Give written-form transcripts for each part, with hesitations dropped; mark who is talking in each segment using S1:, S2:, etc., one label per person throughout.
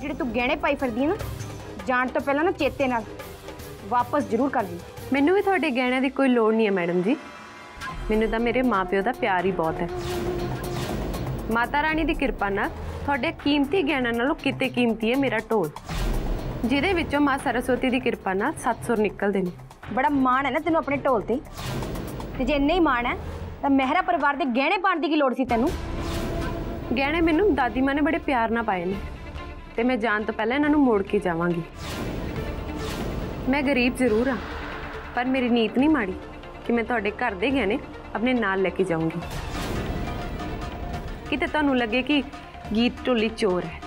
S1: ਜਿਹੜੇ ਤੂੰ ਗਹਿਣੇ ਪਾਈ ਫਿਰਦੀ ਹੈ ਨਾ, ਜਾਣ ਤੋਂ ਪਹਿਲਾਂ ਨਾ ਚੇਤੇ ਨਾਲ वापस जरूर कर दी।
S2: मैनू भी थोड़े गहणियां की कोई लोड़ नहीं है मैडम जी, मैनू तो मेरे माँ प्यो का प्यार ही बहुत है। माता रानी की कृपा नाल थोड़े कीमती गहणियां नालों किते कीमती है मेरा ढोल, जिहदे विचों माँ सरस्वती की कृपा नाल 7 सुर निकलते हैं।
S1: बड़ा माण है ना तेनों अपने ढोल ते, ते जे इन्ना ही माण है तो मेहरा परिवार के गहने पाने की लोड़ सी तैनूं।
S2: गहने मैनू दादी माँ ने बड़े प्यार नाल पाए ने, ते मैं जान तो पहले इन्हां नूं मोड़ के जावांगी। मैं गरीब जरूर हाँ, पर मेरी नीयत नहीं माड़ी कि मैं तुहाडे घर दे गहने अपने नाल लेके जाऊंगी। किते तुहानूं लगे कि गीत ढोली चोर है।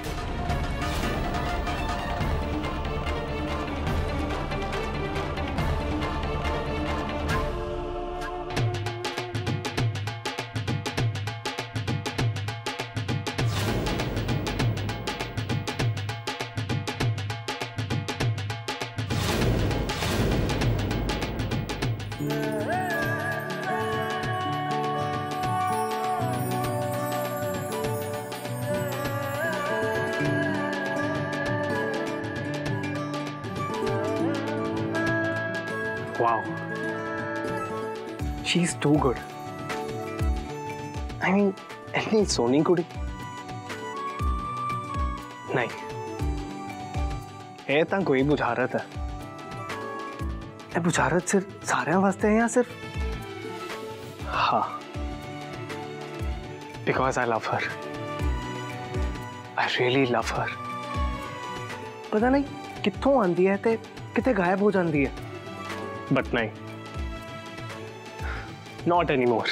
S3: Wow, she's too good. I mean, इतनी सोनी कुड़ी नहीं, ये तो कोई बुझारत है। ये बुझारत सिर्फ सारे वास्ते है या सिर्फ हाँ, because I love her. I really love her. पता नहीं कित्थों आंदी है ते किते गायब हो जाती है, बट नहीं, नॉट एनी मोर।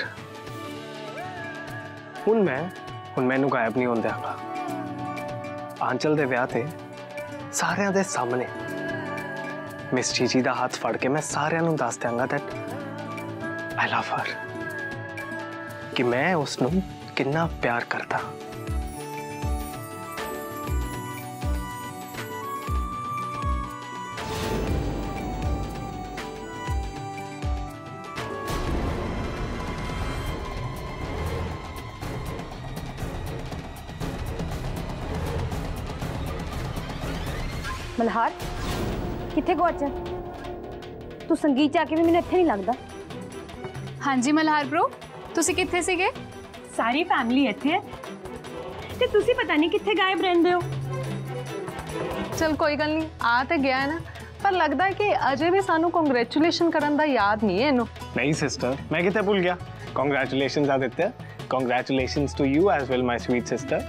S3: हुण मैनू गायब नहीं होंदे आंगा। आंचल दे विआह ते सारियां दे सामने मिस जीजी दा हाथ फड़ के मैं सारियां नू दस देंगा दैट आई लव हर, कि मैं उसनू कितना प्यार करता।
S1: मल्हार किथे गुआचा? तू संगीत आके भी मैंने इत्थे नहीं लगदा।
S4: हाँ जी मल्हार ब्रो, तुसी किथे सीगे?
S2: सारी फैमिली इत्थे है ते तुसी पता नहीं किथे गायब रहंदे हो।
S4: चल कोई गल नहीं, आ ते गया है ना, पर लगता है कि अजय भी सानू कांग्रेचुलेशन करन दा याद नहीं है इन्हू।
S3: नहीं सिस्टर, मैं किथे भूल गया। Congratulations Aditya, congratulations to you as well my sweet sister.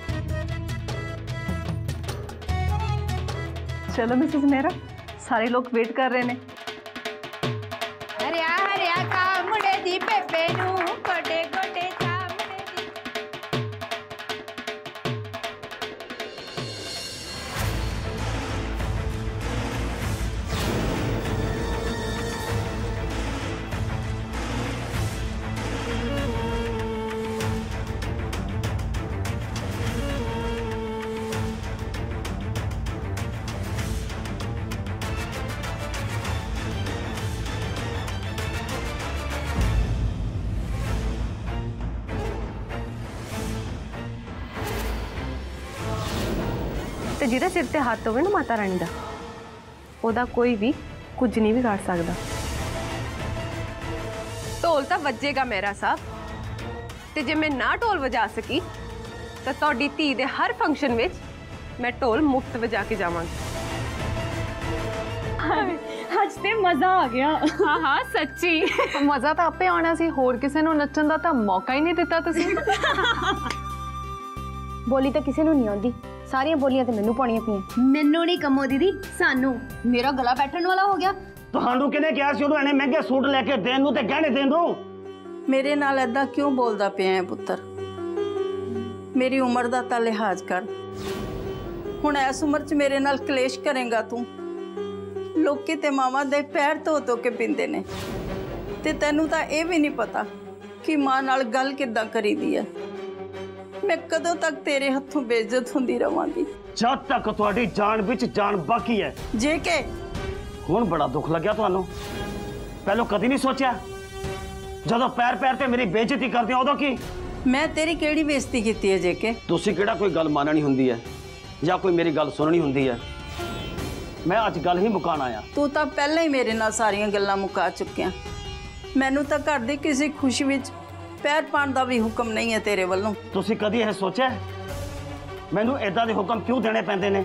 S4: चलो मिसेस मेहरा, सारे लोग वेट कर रहे हैं।
S1: हरिया हरिया का मुड़े दी पेपे नू गोटे गोटे चा मुड़े दी।
S2: ते जिहदे सिर ते हाथ होवे ना माता रानी दा, ओदा कोई भी कुछ नहीं बिगाड़ सकदा। ढोल तो वजेगा मेरा साहब, ते जे मैं ना ढोल वजा सकी तो तुहाडी धी दे हर फंक्शन विच मैं ढोल मुफ्त वजा के जावांगी।
S4: आज ते मजा आ गया।
S2: हाँ हाँ सच्ची
S4: मजा तो आपे आना सी, होर किसे नू नच्चण दा तां मौका ही नहीं दिता तुसीं।
S1: बोली तो किसी नू नहीं आउंदी, सारियां बोलियां ते मैनू पाउणियां पईयां।
S5: मैनू नहीं कमो दीदी, सानू। मेरा गला बैठन वाला हो गया।
S6: ਤੁਹਾਨੂੰ ਕਿਹਨੇ ਕਿਹਾ ਸੀ ਉਹਨੂੰ ਇਹਨੇ ਮਹਿੰਗੇ ਸੂਟ ਲੈ ਕੇ ਦੇਣ ਨੂੰ ਤੇ ਗਹਿਣੇ ਦੇਣ ਨੂੰ?
S7: ਮੇਰੇ ਨਾਲ ਏਦਾਂ ਕਿਉਂ ਬੋਲਦਾ ਪਿਆ ਹੈ ਪੁੱਤਰ? ਮੇਰੀ ਉਮਰ ਦਾ ਤਾਂ ਲਿਹਾਜ਼ ਕਰ। ਹੁਣ ਇਸ ਉਮਰ 'ਚ ਮੇਰੇ ਨਾਲ ਕਲੇਸ਼ ਕਰੇਗਾ ਤੂੰ? ਲੋਕੀ ਤੇ ਮਾਵਾਂ ਦੇ ਪੈਰ ਧੋ ਕੇ ਪੀਂਦੇ ਨੇ, ਤੇ ਤੈਨੂੰ ਤਾਂ ਇਹ ਵੀ ਨਹੀਂ ਪਤਾ ਕਿ ਮਾਂ ਨਾਲ ਗੱਲ ਕਿੱਦਾਂ ਕਰੀਦੀ ਹੈ। मैं कदों तक तेरे हथों बेइज्जत होंदी रवांगी?
S6: जब तक तुहाडी जान विच जान बाकी है।
S7: जे के
S6: हुण बड़ा दुख लग्या तुहानू? पहलों कदी नहीं सोचा? जदों पैर पैर ते मेरी बेइज्जती करदे उदों की?
S7: मैं तेरी केड़ी बेइज्जती कीती है जे के?
S6: तुसी केड़ा कोई गल माननी हुंदी है? ਜਾਂ ਕੋਈ ਮੇਰੀ ਗੱਲ ਸੁਣਨੀ ਹੁੰਦੀ ਹੈ, ਮੈਂ ਅੱਜ ਗੱਲ ਹੀ ਮੁਕਾਣ ਆਇਆ।
S7: ਤੂੰ ਤਾਂ ਪਹਿਲਾਂ ਹੀ ਮੇਰੇ ਨਾਲ ਸਾਰੀਆਂ ਗੱਲਾਂ ਮੁਕਾ ਚੁੱਕਿਆ। ਮੈਨੂੰ ਤਾਂ ਘਰ ਦੀ ਕਿਸੇ ਖੁਸ਼ੀ ਵਿੱਚ ਪੈਰ ਪਾਉਣ ਦਾ ਵੀ ਹੁਕਮ ਨਹੀਂ ਹੈ ਤੇਰੇ ਵੱਲੋਂ।
S6: ਤੁਸੀਂ ਕਦੀ ਇਹ ਸੋਚਿਆ ਮੈਨੂੰ ਇਦਾਂ ਦੇ ਹੁਕਮ ਕਿਉਂ ਦੇਣੇ ਪੈਂਦੇ ਨੇ?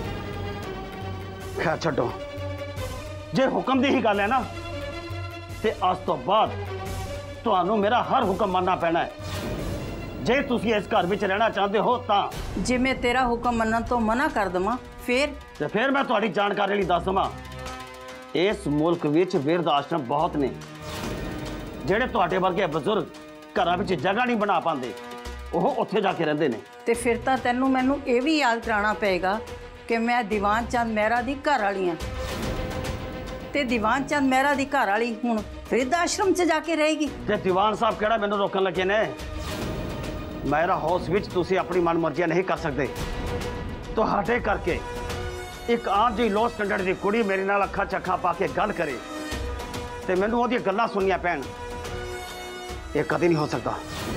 S6: ਖੈਰ ਛੱਡੋ, ਜੇ ਹੁਕਮ ਦੀ ਹੀ ਗੱਲ ਹੈ ਨਾ ਤੇ ਅੱਜ ਤੋਂ ਬਾਅਦ ਤੁਹਾਨੂੰ ਮੇਰਾ ਹਰ ਹੁਕਮ ਮੰਨਣਾ ਪੈਣਾ ਹੈ। ਜੇ ਤੁਸੀਂ ਇਸ ਘਰ ਵਿੱਚ ਰਹਿਣਾ ਚਾਹੁੰਦੇ ਹੋ ਤਾਂ
S7: ਜੇ ਮੈਂ ਤੇਰਾ ਹੁਕਮ ਮੰਨਣ ਤੋਂ ਮਨਾ ਕਰ ਦਵਾਂ ਫਿਰ
S6: ਮੈਂ ਤੁਹਾਡੀ ਜਾਣਕਾਰੀ ਲਈ ਦੱਸ ਦਵਾਂ, ਇਸ ਮੁਲਕ ਵਿੱਚ ਬਿਰਧ ਆਸ਼ਰਮ ਬਹੁਤ ਨੇ। ਜਿਹੜੇ ਤੁਹਾਡੇ ਵਰਗੇ ਬਜ਼ੁਰਗ ਘਰਾਂ ਵਿੱਚ ਜਗ੍ਹਾ ਨਹੀਂ ਬਣਾ ਪਾਉਂਦੇ, ਉਹ ਉੱਥੇ ਜਾ ਕੇ ਰਹਿੰਦੇ ਨੇ।
S7: ਤੇ ਫਿਰ ਤਾਂ ਤੈਨੂੰ ਮੈਨੂੰ ਇਹ ਵੀ ਯਾਦ ਕਰਾਉਣਾ ਪਏਗਾ ਕਿ ਮੈਂ ਦੀਵਾਨ ਚੰਦ ਮਹਿਰਾ ਦੀ ਘਰ ਵਾਲੀ ਹਾਂ ਤੇ ਦੀਵਾਨ ਚੰਦ ਮਹਿਰਾ ਦੀ ਘਰ ਵਾਲੀ ਹੁਣ ਬਿਰਧ ਆਸ਼ਰਮ 'ਚ ਜਾ ਕੇ ਰਹੇਗੀ।
S6: ਤੇ ਦੀਵਾਨ ਸਾਹਿਬ ਕਿਹੜਾ ਮੈਨੂੰ ਰੋਕਣ ਲੱਗੇ ਨੇ? ਮੇਰਾ ਹਾਊਸ ਵਿੱਚ ਤੁਸੀਂ ਆਪਣੀ ਮਨਮਰਜ਼ੀਆਂ ਨਹੀਂ ਕਰ ਸਕਦੇ। ਤੁਹਾਡੇ ਕਰਕੇ ਇੱਕ ਆਮ ਜਿਹੀ ਲੋ ਸਟੈਂਡਰਡ ਦੀ ਕੁੜੀ ਮੇਰੇ ਨਾਲ ਅੱਖਾਂ ਚੱਖਾਂ ਪਾ ਕੇ ਗੱਲ ਕਰੇ ਤੇ ਮੈਨੂੰ ਉਹਦੀਆਂ ਗੱਲਾਂ ਸੁਣਨੀਆਂ ਪੈਣ, ਇਹ ਕਦੇ ਨਹੀਂ ਹੋ ਸਕਦਾ।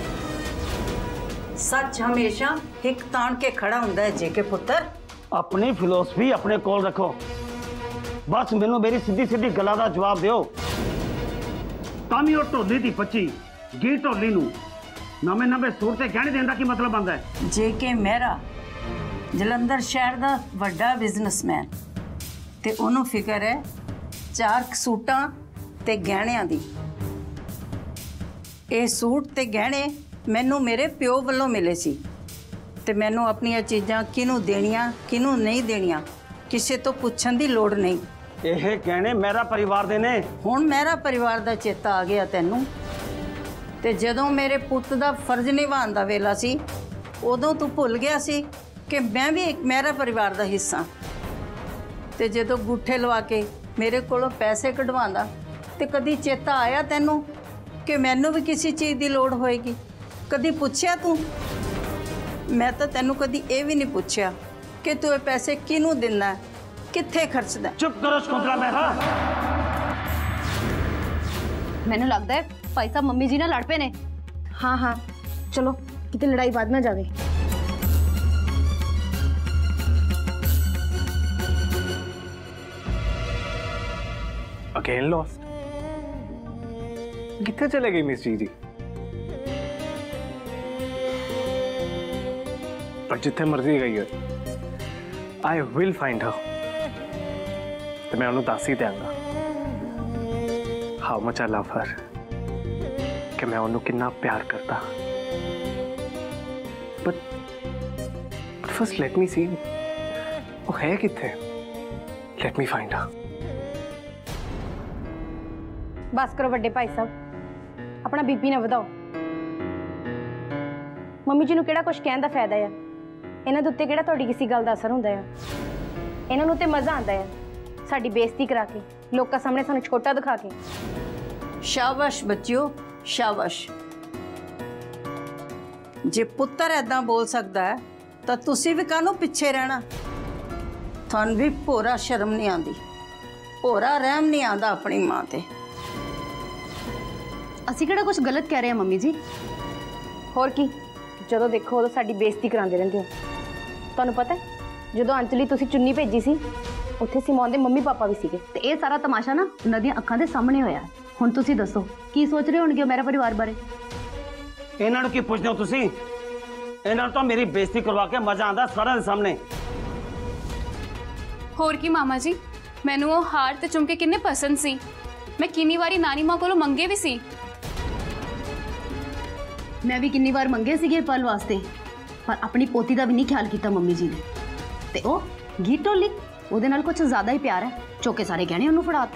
S7: ਸੱਚ ਹਮੇਸ਼ਾ ਹਿੱਕ ਤਾਣ ਕੇ ਖੜਾ ਹੁੰਦਾ ਹੈ ਜੇਕੇ ਪੁੱਤਰ।
S6: ਆਪਣੀ ਫਿਲਾਸਫੀ ਆਪਣੇ ਕੋਲ ਰੱਖੋ, ਬਸ ਮੈਨੂੰ ਮੇਰੀ ਸਿੱਧੀ ਸਿੱਧੀ ਗੱਲਾਂ ਦਾ ਜਵਾਬ ਦਿਓ। ਤਾਂ ਵੀ ਉਹ ਢੋਲੀ ਦੀ ਪੱਚੀ ਗੀ ਢੋਲੀ ਨੂੰ ਨਵੇਂ ਸੂਟ ਤੇ ਗਹਿਣੇ ਦੇਣ ਦਾ ਕੀ ਮਤਲਬ ਬਣਦਾ ਹੈ?
S7: ਜੇਕੇ ਮਹਿਰਾ ਜਲੰਧਰ ਸ਼ਹਿਰ ਦਾ ਵੱਡਾ ਬਿਜ਼ਨਸਮੈਨ ਤੇ ਉਹਨੂੰ ਫਿਕਰ ਹੈ 4 ਸੂਟਾਂ ਤੇ ਗਹਿਣਿਆਂ ਦੀ। ਇਹ ਸੂਟ ਤੇ ਗਹਿਣੇ ਮੈਨੂੰ ਮੇਰੇ ਪਿਓ ਵੱਲੋਂ ਮਿਲੇ ਸੀ ਤੇ ਮੈਨੂੰ ਆਪਣੀਆਂ ਚੀਜ਼ਾਂ ਕਿਹਨੂੰ ਦੇਣੀਆਂ ਕਿਹਨੂੰ ਨਹੀਂ ਦੇਣੀਆਂ ਕਿਸੇ ਤੋਂ ਪੁੱਛਣ ਦੀ ਲੋੜ ਨਹੀਂ।
S6: ਇਹ ਗਹਿਣੇ ਮੇਰਾ ਪਰਿਵਾਰ ਦੇ ਨੇ।
S7: ਹੁਣ ਮੇਰਾ ਪਰਿਵਾਰ ਦਾ ਚੇਤਾ ਆ ਗਿਆ ਤੈਨੂੰ? ਤੇ ਜਦੋਂ ਮੇਰੇ ਪੁੱਤ ਦਾ ਫਰਜ਼ ਨਿਭਾਉਣ ਦਾ ਵੇਲਾ ਸੀ ਉਦੋਂ ਤੂੰ ਭੁੱਲ ਗਿਆ ਸੀ ਕਿ ਮੈਂ ਵੀ ਇੱਕ ਮੇਰਾ ਪਰਿਵਾਰ ਦਾ ਹਿੱਸਾ। ਤੇ ਜਦੋਂ ਗੁੱਠੇ ਲਵਾ ਕੇ ਮੇਰੇ ਕੋਲੋਂ ਪੈਸੇ ਕਢਵਾਉਂਦਾ ਤੇ ਕਦੀ ਚੇਤਾ ਆਇਆ ਤੈਨੂੰ ਕਿ ਮੈਨੂੰ ਵੀ ਕਿਸੇ ਚੀਜ਼ ਦੀ ਲੋੜ ਹੋਏਗੀ? ਕਦੀ ਪੁੱਛਿਆ ਤੂੰ? ਮੈਂ ਤਾਂ ਤੈਨੂੰ ਕਦੀ ਇਹ ਵੀ ਨਹੀਂ ਪੁੱਛਿਆ ਕਿ ਤੂੰ ਇਹ ਪੈਸੇ ਕਿਹਨੂੰ ਦਿੰਦਾ, ਕਿੱਥੇ ਖਰਚਦਾ।
S6: ਚੁੱਪ ਕਰੋ ਸ਼ਕੁੰਤਲਾ ਮਹਿਰਾ।
S5: ਮੈਨੂੰ ਲੱਗਦਾ ਹੈ ਭਾਈ ਸਾਹਿਬ ਮੰਮੀ ਜੀ ਨਾਲ ਲੜ ਪਏ ਨੇ।
S8: हाँ हाँ चलो कितनी लड़ाई बाद ना जावे।
S3: Again lost? कितने चले गई मिस जी? पर जिथे मर्जी गई है आई विल फाइंड हर। तो मैं उन्हें दस ही देंगा how much I love her, कि मैं उन्हें कितना प्यार करता। But first let me see वो है किथे। Let me find her.
S8: बस करो वड्डे भाई साहब, अपना बीपी ना वधाओ। मम्मी जी नूं किहड़ा कुछ कहण दा फायदा है? इन्हां दे उत्ते किहड़ा तुहाडी किसी गल दा असर हुंदा है? इन्हां नूं ते मज़ा आंदा है साडी बेइज्जती करा के, लोकां सामने सानूं छोटा दिखा के।
S7: शाबाश बच्चिओ शाबाश। जे पुत्तर ऐदां बोल सकदा है तां तुसीं भी काहनूं पिछे रहना? तुहानूं भी भोरा शर्म नहीं आंदी, भोरा रहम नहीं आंदा अपनी मां ते।
S5: ਅਸੀਂ ਕਿਹੜਾ ਕੁਝ ਗਲਤ ਕਹਿ ਰਹੇ ਹਾਂ ਮੰਮੀ ਜੀ?
S8: होर की जदों देखो उदों साडी बेइज्जती करांदे रहिंदे हो। तुहानूं पता है जदों अंजलि तुसीं चुन्नी भेजी सी उत्थे सिमोन दे मम्मी पापा भी सीगे
S5: ਤੇ ਇਹ ਸਾਰਾ ਤਮਾਸ਼ਾ ਨਾ ਉਹਨਾਂ ਦੀਆਂ ਅੱਖਾਂ ਦੇ ਸਾਹਮਣੇ ਹੋਇਆ। ਹੁਣ ਤੁਸੀਂ ਦੱਸੋ ਕੀ ਸੋਚ ਰਹੇ ਹੋਣਗੇ ਮੇਰੇ ਪਰਿਵਾਰ ਬਾਰੇ?
S6: ਇਹਨਾਂ ਨੂੰ ਕੀ ਪੁੱਛਦੇ ਹੋ ਤੁਸੀਂ? ਇਹਨਾਂ ਨੂੰ ਤਾਂ ਮੇਰੀ ਬੇਇੱਜ਼ਤੀ ਕਰਵਾ ਕੇ ਮਜ਼ਾ ਆਉਂਦਾ ਸਾਰਿਆਂ ਦੇ ਸਾਹਮਣੇ।
S9: ਹੋਰ ਕੀ ਮਾਮਾ ਜੀ, ਮੈਨੂੰ ਉਹ ਹਾਰ ਤੇ ਝੁਮਕੇ ਕਿੰਨੇ ਪਸੰਦ ਸੀ। ਮੈਂ ਕਿੰਨੀ ਵਾਰੀ ਨਾਨੀ ਮਾਂ ਕੋਲੋਂ ਮੰਗੇ ਵੀ ਸੀ।
S5: ਮੈਂ ਵੀ ਕਿੰਨੀ ਵਾਰ ਮੰਗੇ ਸੀਗੇ ਪਲ ਵਾਸਤੇ, ਪਰ ਆਪਣੀ ਪੋਤੀ ਦਾ ਵੀ ਨਹੀਂ ਖਿਆਲ ਕੀਤਾ ਮੰਮੀ ਜੀ ਨੇ। ਤੇ ਉਹ ਗੀਟੋਲੀ ਉਹਦੇ ਨਾਲ ਕੁਝ ਜ਼ਿਆਦਾ ਹੀ ਪਿਆਰ ਹੈ, ਚੋਕੇ ਸਾਰੇ ਗਹਿਣੇ ਉਹਨੂੰ ਫੜਾਤੇ।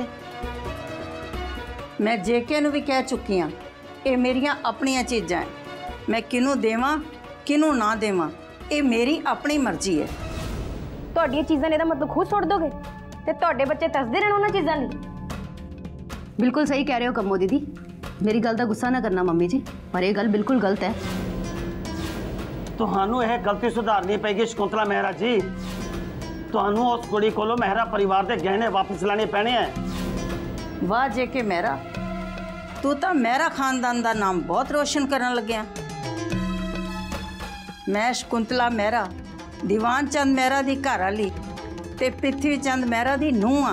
S7: मैं जेके नूं भी कह चुकी हाँ ये मेरियां अपनियां चीज़ां है, मैं किनूं देवां किनूं ना देवां ये मेरी अपनी मर्जी है।
S8: तुहाडीआं चीज़ां ने दा मतलब खुद सुट दोगे ते तुहाडे बच्चे तरसदे रहण उन्हां चीज़ां लई।
S5: बिल्कुल सही कह रहे हो कम्मो दीदी, मेरी गल का गुस्सा ना करना मम्मी जी, पर यह गल बिल्कुल गलत है।
S6: ਤੁਹਾਨੂੰ ਇਹ ਗਲਤੀ ਸੁਧਾਰਨੀ ਪਏਗੀ ਸ਼ਕੁੰਤਲਾ ਮਹਿਰਾ ਜੀ। ਤੁਹਾਨੂੰ ਉਸ ਕੁੜੀ ਕੋਲੋਂ ਮਹਿਰਾ ਪਰਿਵਾਰ ਦੇ ਗਹਿਣੇ ਵਾਪਸ ਲੈਣੇ ਪੈਣੇ ਆ।
S7: वाह जेके मेहरा, तू तो मेहरा खानदान का नाम बहुत रोशन करन लग्या। मैं शकुंतला मेहरा ਦੀਵਾਨ ਚੰਦ ਮਹਿਰਾ ਦੀ ਘਰ ਵਾਲੀ ਤੇ ਪ੍ਰਿਥਵੀ ਚੰਦ ਮਹਿਰਾ ਦੀ ਨੂੰਹ ਆ।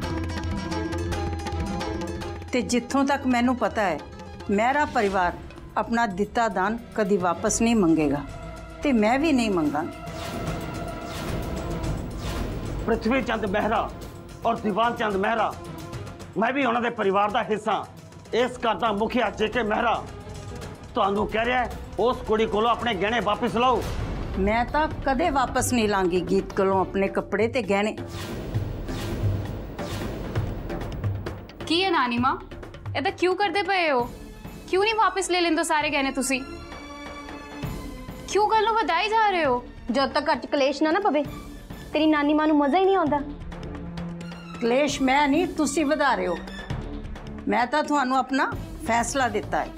S7: ਤੇ ਜਿੱਥੋਂ ਤੱਕ ਮੈਨੂੰ ਪਤਾ ਹੈ ਮਹਿਰਾ ਪਰਿਵਾਰ ਆਪਣਾ ਦਿੱਤਾ ਦਾਨ ਕਦੀ ਵਾਪਸ ਨਹੀਂ ਮੰਗੇਗਾ ਤੇ ਮੈਂ ਵੀ ਨਹੀਂ ਮੰਗਾਂਗੀ।
S6: ਪ੍ਰਿਥਵੀ ਚੰਦ ਮਹਿਰਾ ਔਰ ਦੀਵਾਨ ਚੰਦ ਮਹਿਰਾ, ਮੈਂ ਵੀ ਉਹਨਾਂ ਦੇ ਪਰਿਵਾਰ ਦਾ ਹਿੱਸਾ। ਇਸ ਘਰ ਦਾ ਮੁਖੀਆ ਜੇਕੇ ਮਹਿਰਾ ਤੁਹਾਨੂੰ ਕਹਿ ਰਿਹਾ ਉਸ ਕੁੜੀ ਕੋਲੋਂ ਆਪਣੇ ਗਹਿਣੇ ਵਾਪਸ ਲਓ।
S7: ਮੈਂ ਤਾਂ ਕਦੇ ਵਾਪਸ ਨਹੀਂ ਲਾਂਗੀ ਗੀਤ ਕੋਲੋਂ ਆਪਣੇ ਕੱਪੜੇ ਤੇ ਗਹਿਣੇ।
S9: ਕੀ ਹੈ ਨਾਨੀ ਮਾਂ, ਇਹਦਾ ਕਿਉਂ ਕਰਦੇ ਪਏ ਹੋ? ਕਿਉਂ ਨਹੀਂ ਵਾਪਸ ਲੈ ਲੈਂਦੇ ਸਾਰੇ ਗਹਿਣੇ ਤੁਸੀਂ? ਕਿਉਂ ਗੱਲ ਨੂੰ ਵਧਾਈ ਜਾ ਰਹੇ ਹੋ?
S8: ਜਦ ਤੱਕ ਘਰ 'ਚ ਕਲੇਸ਼ ਨਾ ਪਵੇ ਤੇਰੀ ਨਾਨੀ ਮਾਂ ਨੂੰ ਮਜ਼ਾ ਹੀ ਨਹੀਂ ਆਉਂਦਾ।
S7: ਕਲੇਸ਼ ਮੈਂ ਨਹੀਂ, ਤੁਸੀਂ ਵਧਾ ਰਹੇ ਹੋ। ਮੈਂ ਤਾਂ ਤੁਹਾਨੂੰ ਆਪਣਾ ਫੈਸਲਾ ਦਿੱਤਾ ਹੈ।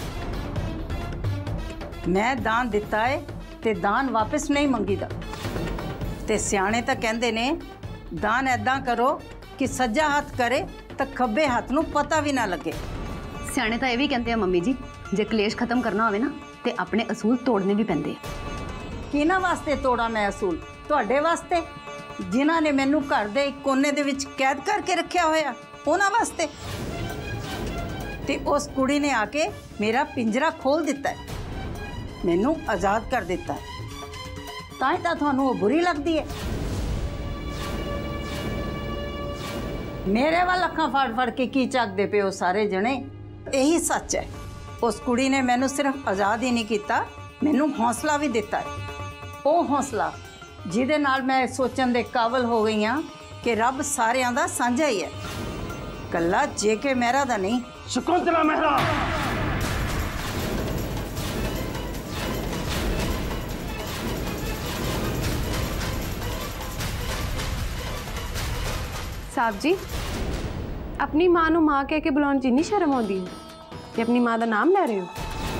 S7: ਮੈਂ ਦਾਨ ਦਿੱਤਾ ਹੈ ਤੇ ਦਾਨ ਵਾਪਸ ਨਹੀਂ ਮੰਗੀਦਾ। ਤੇ ਸਿਆਣੇ ਤਾਂ ਕਹਿੰਦੇ ਨੇ ਦਾਨ ਐਦਾਂ ਕਰੋ ਕਿ ਸੱਜਾ ਹੱਥ ਕਰੇ ਤਾਂ ਖੱਬੇ ਹੱਥ ਨੂੰ ਪਤਾ ਵੀ ਨਾ ਲੱਗੇ।
S5: ਸਿਆਣੇ ਤਾਂ ਇਹ ਵੀ ਕਹਿੰਦੇ ਆ ਮੰਮੀ ਜੀ, ਜੇ ਕਲੇਸ਼ ਖਤਮ ਕਰਨਾ ਹੋਵੇ ਨਾ ਤੇ ਆਪਣੇ ਅਸੂਲ ਤੋੜਨੇ ਵੀ ਪੈਂਦੇ ਆ।
S7: ਕਿਹਨਾਂ ਵਾਸਤੇ ਤੋੜਾਂ ਮੈਂ ਅਸੂਲ? ਤੁਹਾਡੇ ਵਾਸਤੇ, ਜਿਨ੍ਹਾਂ ਨੇ ਮੈਨੂੰ ਘਰ ਦੇ ਇੱਕ ਕੋਨੇ ਦੇ ਵਿੱਚ ਕੈਦ ਕਰਕੇ ਰੱਖਿਆ ਹੋਇਆ, ਉਹਨਾਂ ਵਾਸਤੇ। ਤੇ ਉਸ ਕੁੜੀ ਨੇ ਆ ਕੇ ਮੇਰਾ ਪਿੰਜਰਾ ਖੋਲ ਦਿੱਤਾ ਹੈ, ਮੈਨੂੰ ਆਜ਼ਾਦ ਕਰ ਦਿੱਤਾ ਹੈ। ਤਾਂ ਹੀ ਤਾਂ ਤੁਹਾਨੂੰ ਉਹ ਬੁਰੀ ਲੱਗਦੀ ਹੈ। ਮੇਰੇ ਵੱਲ ਅੱਖਾਂ ਫੜ ਕੇ ਕੀ ਚੱਕਦੇ ਪਏ ਹੋ ਸਾਰੇ ਜਣੇ? ਇਹੀ ਸੱਚ ਹੈ। ਉਸ ਕੁੜੀ ਨੇ ਮੈਨੂੰ ਸਿਰਫ ਆਜ਼ਾਦ ਹੀ ਨਹੀਂ ਕੀਤਾ, ਮੈਨੂੰ ਹੌਸਲਾ ਵੀ ਦਿੱਤਾ ਹੈ। ਉਹ ਹੌਸਲਾ ਜਿਹਦੇ ਨਾਲ ਮੈਂ ਸੋਚਣ ਦੇ ਕਾਬਲ ਹੋ ਗਈ ਹਾਂ ਕਿ ਰੱਬ ਸਾਰਿਆਂ ਦਾ ਸਾਂਝਾ ਹੀ ਹੈ, ਕੱਲਾ ਜੇਕੇ ਮਹਿਰਾ ਦਾ ਨਹੀਂ।
S6: ਸ਼ਕੁੰਤਲਾ ਮਹਿਰਾ,
S2: ਸਾਹਿਬ ਜੀ, ਆਪਣੀ ਮਾਂ ਨੂੰ ਮਾਂ ਕਹਿ ਕੇ ਬੁਲਾਉਣ 'ਚ ਇੰਨੀ ਸ਼ਰਮ ਆਉਂਦੀ ਹੈ ਕਿ ਆਪਣੀ ਮਾਂ ਦਾ ਨਾਮ ਲੈ ਰਹੇ ਹੋ।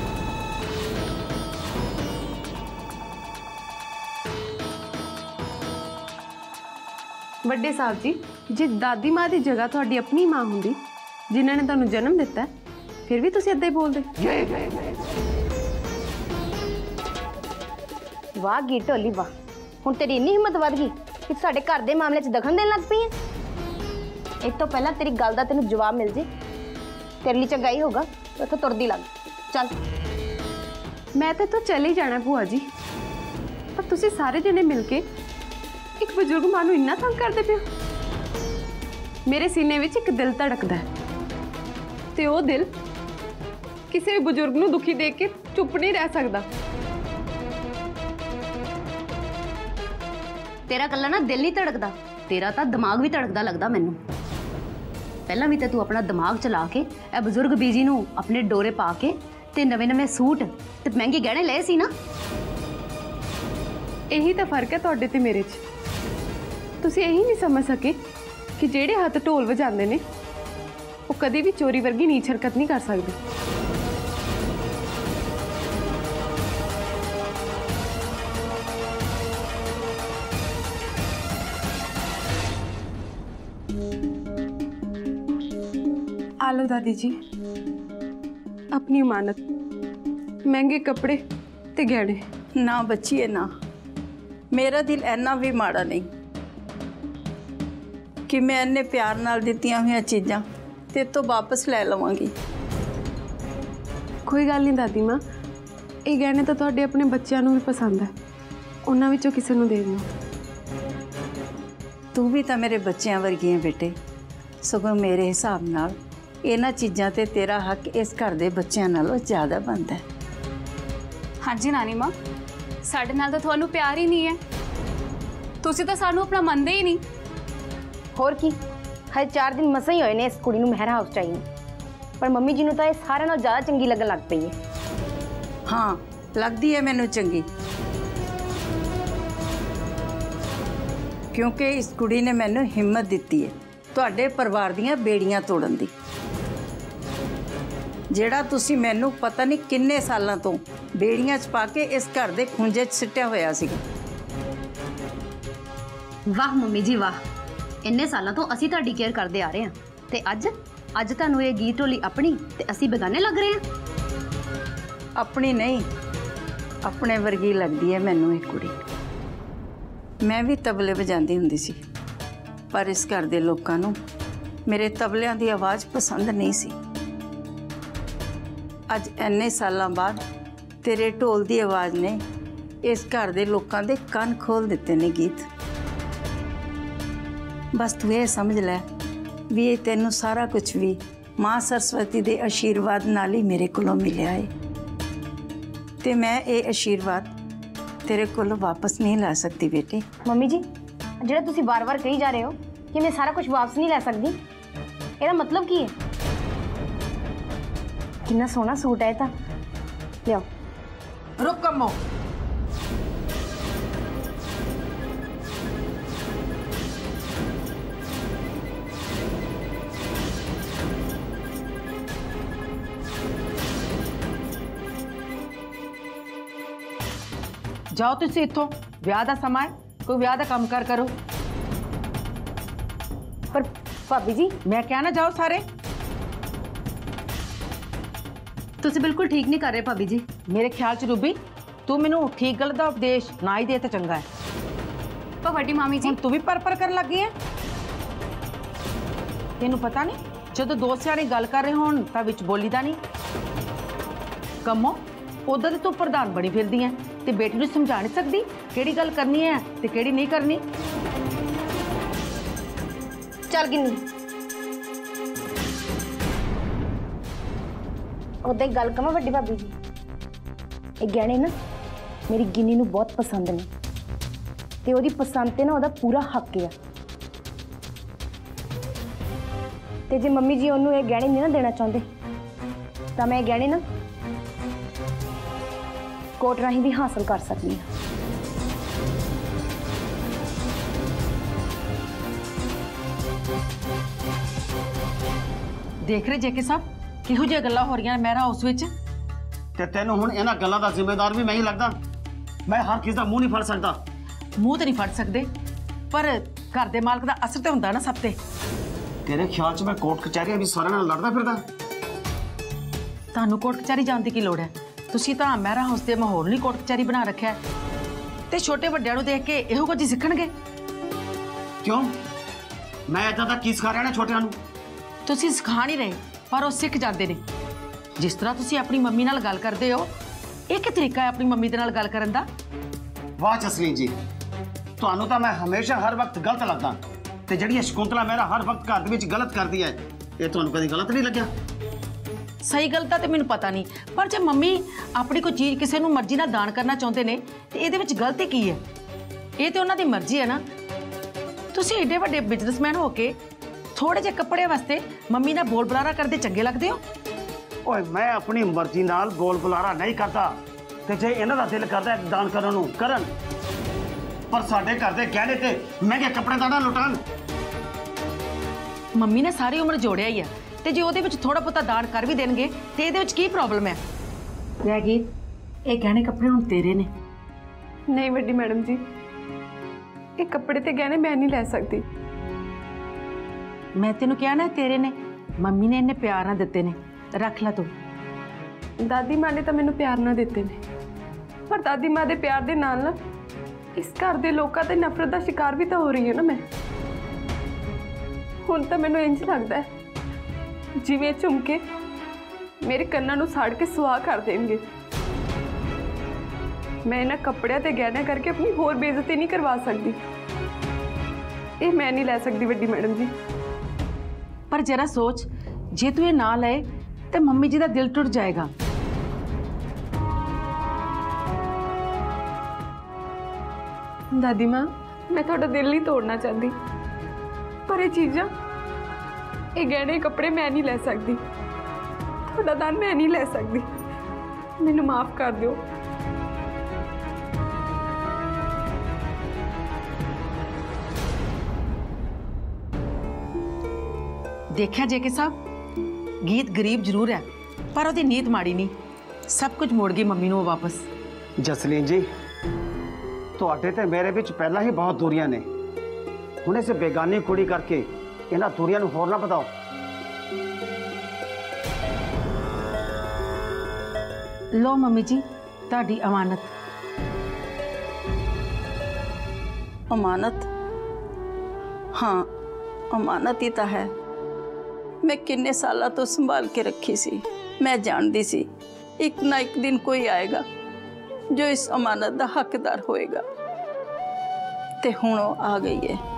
S2: ਵੱਡੇ ਸਾਹਿਬ ਜੀ, ਜੇ ਦਾਦੀ ਮਾਂ ਦੀ ਜਗ੍ਹਾ ਤੁਹਾਡੀ ਆਪਣੀ ਮਾਂ ਹੁੰਦੀ ਜਿਨ੍ਹਾਂ ਨੇ ਤੁਹਾਨੂੰ ਜਨਮ ਦਿੱਤਾ, ਫਿਰ ਵੀ ਤੁਸੀਂ ਏਦਾਂ ਹੀ ਬੋਲਦੇ।
S8: ਵਾਹ ਗੀ ਢੋਲੀ ਵਾਹ, ਹੁਣ ਤੇਰੀ ਇੰਨੀ ਹਿੰਮਤ ਵੱਧ ਗਈ ਕਿ ਸਾਡੇ ਘਰ ਦੇ ਮਾਮਲੇ 'ਚ ਦਖਲ ਦੇਣ ਲੱਗ ਪਈ ਹੈ। ਇਸ ਤੋਂ ਪਹਿਲਾਂ ਤੇਰੀ ਗੱਲ ਦਾ ਤੈਨੂੰ ਜਵਾਬ ਮਿਲ ਜੇ, ਤੇਰੇ ਲਈ ਚੰਗਾ ਹੀ ਹੋਗਾ। ਉੱਥੋਂ ਤੁਰਦੀ ਲੱਗ ਚੱਲ।
S2: ਮੈਂ ਤਾਂ ਇੱਥੋਂ ਚਲੇ ਹੀ ਜਾਣਾ ਭੂਆ ਜੀ, ਪਰ ਤੁਸੀਂ ਸਾਰੇ ਜਣੇ ਮਿਲ ਕੇ ਇੱਕ ਬਜ਼ੁਰਗ ਮਾਂ ਨੂੰ ਇੰਨਾ ਤੰਗ ਕਰਦੇ ਪਿਓ। ਮੇਰੇ ਸੀਨੇ ਵਿੱਚ ਇੱਕ ਦਿਲ ਧੜਕਦਾ ਹੈ ਤੇ ਉਹ ਦਿਲ ਕਿਸੇ ਵੀ ਬਜ਼ੁਰਗ ਨੂੰ ਦੁਖੀ ਦੇਖ ਕੇ ਚੁੱਪ ਨਹੀਂ ਰਹਿ ਸਕਦਾ।
S5: ਤੇਰਾ ਕੱਲਾ ਨਾ ਦਿਲ ਨਹੀਂ ਧੜਕਦਾ, ਤੇਰਾ ਤਾਂ ਦਿਮਾਗ ਵੀ ਧੜਕਦਾ ਲੱਗਦਾ ਮੈਨੂੰ। ਪਹਿਲਾਂ ਵੀ ਤਾਂ ਤੂੰ ਆਪਣਾ ਦਿਮਾਗ ਚਲਾ ਕੇ ਇਹ ਬਜ਼ੁਰਗ ਬੀਜੀ ਨੂੰ ਆਪਣੇ ਡੋਰੇ ਪਾ ਕੇ ਤੇ ਨਵੇਂ ਸੂਟ ਤੇ ਮਹਿੰਗੇ ਗਹਿਣੇ ਲਏ ਸੀ ਨਾ।
S2: ਇਹੀ ਤਾਂ ਫਰਕ ਹੈ ਤੁਹਾਡੇ ਤੇ ਮੇਰੇ 'ਚ। ਤੁਸੀਂ ਇਹੀ ਨਹੀਂ ਸਮਝ ਸਕੇ ਕਿ ਜਿਹੜੇ ਹੱਥ ਢੋਲ ਵਜਾਉਂਦੇ ਨੇ ਉਹ ਕਦੇ ਵੀ ਚੋਰੀ ਵਰਗੀ ਨੀਚ ਹਰਕਤ ਨਹੀਂ ਕਰ ਸਕਦੇ। आलो दादी जी, अपनी अमानत, महंगे कपड़े ते गहने।
S7: ना बच्चीए ना, मेरा दिल इन्ना भी माड़ा नहीं कि मैं इन्ने प्यार नाल दित्तियां हुई चीज़ां तेरे तो वापस ले लवांगी।
S2: कोई गल नहीं दादी माँ, ये गहने तो तुहाडे अपने बच्चों नूं भी पसंद है, उन्हां विचों किसे नूं दे दिओ।
S7: तू भी तो मेरे बच्चों वर्गी है बेटे, सगों मेरे हिसाब नाल इन्हां चीज़ां ते तेरा हक इस घर दे बच्चों नालों ज़्यादा बनता है।
S9: हाँ जी नानी माँ, साडे नाल तो तुहानू प्यार ही नहीं है, तुसी तो सानू अपना मनदे ही नहीं।
S8: होर की, हर 4 दिन मसा ही होए ने इस कुड़ी नूं महरा हाउस चाहिए, पर मम्मी जी नूं तां इह सारे नाल ज़्यादा चंगी लगन लग पई है।
S7: हाँ लगती है मैनू चंगी, क्योंकि इस कुड़ी ने मैनू हिम्मत दिती है तुहाडे परिवार दीयां बेड़ियां तोड़न दी। ਜਿਹੜਾ ਤੁਸੀਂ ਮੈਨੂੰ पता नहीं किन्ने सालों तो बेड़ियां च पा के इस घर के खुंजे च सिटिया होया सीगा।
S5: वाह मम्मी जी वाह, इन्ने सालों तो असी तुहाडी केयर करते आ रहे हैं ते अज तुहानू ये गीत ढोली अपनी ते असी बेगाने लग रहे हैं।
S7: अपनी नहीं, अपने वर्गी लगती है मैनू ये कुड़ी। मैं भी तबले वजांदी हुंदी सी, पर इस घर दे लोकां नूं मेरे तबलियां दी आवाज़ पसंद नहीं सी। अज इन्ने सालां बाद तेरे ढोल दी आवाज़ ने इस घर दे लोकां दे कंन खोल दिते ने गीत। बस तू ये समझ लै भी ये तैनूं सारा कुछ भी माँ सरस्वती दे आशीर्वाद नाल ही मेरे कोलों मिलिया है, ते मैं ये आशीर्वाद तेरे कोलों वापस नहीं ला सकती बेटे।
S8: मम्मी जी ਜਿਹੜਾ ਤੁਸੀਂ ਬਾਰ-ਬਾਰ ਕਹੀ ਜਾ ਰਹੇ ਹੋ ਕਿ ਮੈਂ ਸਾਰਾ ਕੁਝ ਵਾਪਸ ਨਹੀਂ ਲੈ ਸਕਦੀ, ਇਹਦਾ ਮਤਲਬ ਕੀ ਹੈ? ਕਿੰਨਾ ਸੋਹਣਾ ਸੂਟ ਹੈ ਇਹ ਤਾਂ, ਲਿਆਓ।
S10: रुक कम्मो, जाओ तुसी इत्थों, विआह दा समा है, कोई विआह दा काम कर करो।
S8: पर भाभी जी
S10: मैं क्या ना जाओ सारे।
S5: ਤੁਸੀਂ ਬਿਲਕੁਲ ਠੀਕ ਨਹੀਂ ਕਰ ਰਹੇ ਭਾਬੀ ਜੀ।
S10: मेरे ख्याल च रूबी तू मैनू ठीक गलत दा उपदेश ना ही दे तो चंगा है।
S9: पर वड्डी मामी जी
S10: हुण तू भी पर कर लग गई है। तेनू पता नहीं जदों दो सियाणे गल कर रहे होण तां विच बोली दा नहीं। कमो उधर तू प्रधान बनी फिरदी है ते बेटी नूं समझा नहीं सकदी किहड़ी गल करनी है ते किहड़ी नहीं करनी।
S8: चल गिन्नी उदा गल कमा वड्डी भाभी जी, ये गहने ना मेरी गिन्नी नूं बहुत पसंद ने ते ओदी पसंद ते ना ओदा पूरा हक है। ते जे मम्मी जी ओनू ये गहने नहीं ना देना चाहते तो मैं ये गहने ना कोर्ट राही भी हासिल कर सकती हूँ।
S10: देख रहे जेके साहब किहो जिहियां गल्लां हो रही मेरा हाउस विच।
S6: ते तैनूं हुण इन्हां गल्लां दा जिम्मेदार भी मैं ही लगदा। मैं हर किस दा मुंह नहीं फड़ सकदा।
S10: मूँह तो नहीं फड़ सकते पर घर के मालक का असर तो होंदा ना सब ते।
S6: तेरे ख्याल च मैं कोर्ट कचहरियां भी सारे नाल लड़दा फिरदा?
S10: तुहानूं कोर्ट कचहरी जाण दी की लोड़ है? तुसीं तां मेरा हाउस दे माहौल नहीं कोर्ट कचहरी बना रखिया है ते छोटे वड्डिआं नूं देख के इहो कुछ सिੱਖਣਗੇ।
S6: क्यों मैं इदां दा की सिखा रहा छोटिਆਂ ਨੂੰ?
S10: तुसीं सिखा नहीं रहे पर वो सीख जाते हैं। जिस तरह तुसीं अपनी मम्मी नाल गल करते हो एक तरीका है अपनी मम्मी दे नाल गल करन दा।
S6: वाह जसलीन जी, तुहानूं तां मैं हमेशा हर वक्त गलत लगदा ते जिहड़ी शकुंतला मेरा हर वक्त घर दे विच गलत करदी है ये तुहानूं कदी गलत नहीं लग्या?
S10: सही गलत तो मैनूं पता नहीं पर जे मम्मी अपनी कोई चीज़ किसी नूं मर्जी नाल दान करना चाहुंदे ने ते इहदे विच गलती की है? ये तो उन्हां दी मर्जी है ना। तुसीं एडे वड्डे बिजनेसमैन हो के थोड़े जे कपड़े वास्ते मम्मी नाल बोल बुलारा करदे चंगे लगदे हो?
S6: ओए मैं अपनी मर्जी नाल बोल बुलारा नहीं करता ते जे इन्हां दा दिल करदा है दान करन नूं करन, पर साडे घर दे गहने ते महंगे कपड़े दा ना लुटान।
S10: मम्मी ने सारी उम्र जोड़िया ही है ते जे ओहदे विच थोड़ा बहुता दान कर भी देणगे ते इहदे विच की प्रॉब्लम है? वैगी ये गहने कपड़े हुण तेरे ने।
S2: नहीं वड्डी मैडम जी, ये कपड़े ते गहने मैं नहीं लै सकती।
S10: मैं तेनू क्या ना तेरे ने, मम्मी ने इन्ने प्यार ना दिते ने, रख ला तू।
S2: दादी माँ ने तो मैनू प्यार ना दिते ने, पर दादी माँ के प्यार के नाल ना इस घर के लोगों ते नफरत का शिकार भी तो हो रही है ना मैं। हुण तो मैनू इंज लगता है जिवें झुमके मेरे कन्नां नूं साड़ के सुहा कर देंगे। मैं इन्हां कपड़ियां ते गहने करके अपनी होर बेइज्जती नहीं करवा सकती। ये मैं नहीं लै सकती वड्डी मैडम जी।
S10: पर जरा सोच जे तू ये ना ले तो मम्मी जी का दिल टुट जाएगा।
S2: दादी माँ मैं थोड़ा दिल नहीं तोड़ना चाहती पर ये चीज़ां ये गहने कपड़े मैं नहीं ले सकती, थोड़ा दान मैं नहीं ले सकती, मैनू माफ़ कर दो।
S10: देखा जे के साहब गीत गरीब जरूर है पर ਉਹਦੀ नीयत माड़ी नहीं, सब कुछ मोड़ गई मम्मी ਨੂੰ वापस।
S6: जसलीन जी ਤੁਹਾਡੇ ਤੇ ਮੇਰੇ ਵਿੱਚ ਪਹਿਲਾਂ ਹੀ ਬਹੁਤ ਦੂਰੀਆਂ ਨੇ, ਹੁਣ ਇਸੇ ਬੇਗਾਨੀ ਕੁੜੀ ਕਰਕੇ ਇਹਨਾਂ ਦੂਰੀਆਂ ਨੂੰ ਹੋਰ ਨਾ ਵਧਾਓ।
S10: लो मम्मी जी ਤੁਹਾਡੀ अमानत।
S7: अमानत हाँ अमानत ही तो है। मैं किन्ने सालों तो संभाल के रखी सी। मैं जानती सी एक ना एक दिन कोई आएगा जो इस अमानत का हकदार होएगा, ते हुण आ गई है।